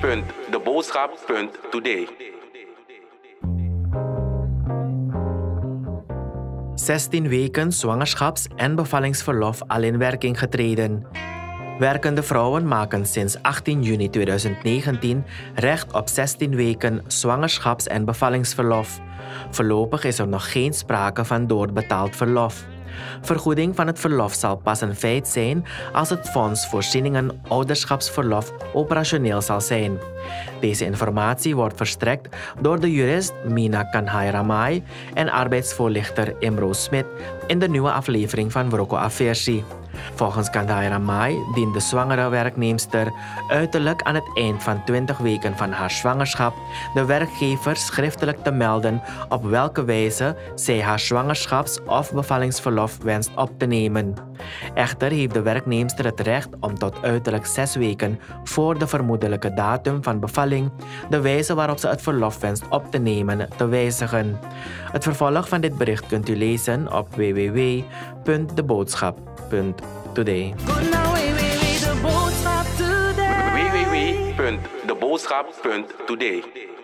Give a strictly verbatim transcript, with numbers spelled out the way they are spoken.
punt de boodschap punt today. zestien weken zwangerschaps- en bevallingsverlof al in werking getreden. Werkende vrouwen maken sinds achttien juni tweeduizend negentien recht op zestien weken zwangerschaps- en bevallingsverlof. Voorlopig is er nog geen sprake van doorbetaald verlof. Vergoeding van het verlof zal pas een feit zijn als het Fonds Voorzieningen Ouderschapsverlof operationeel zal zijn. Deze informatie wordt verstrekt door de jurist Mina Kanhai-Ramai en arbeidsvoorlichter Imro Smit in de nieuwe aflevering van Wroko Aversi. Volgens Kanhai-Ramai dient de zwangere werknemster uiterlijk aan het eind van twintig weken van haar zwangerschap de werkgever schriftelijk te melden op welke wijze zij haar zwangerschaps- of bevallingsverlof wenst op te nemen. Echter heeft de werknemster het recht om tot uiterlijk zes weken voor de vermoedelijke datum van bevalling de wijze waarop ze het verlof wenst op te nemen te wijzigen. Het vervolg van dit bericht kunt u lezen op w w w punt de boodschap punt today. w w w punt de boodschap punt today.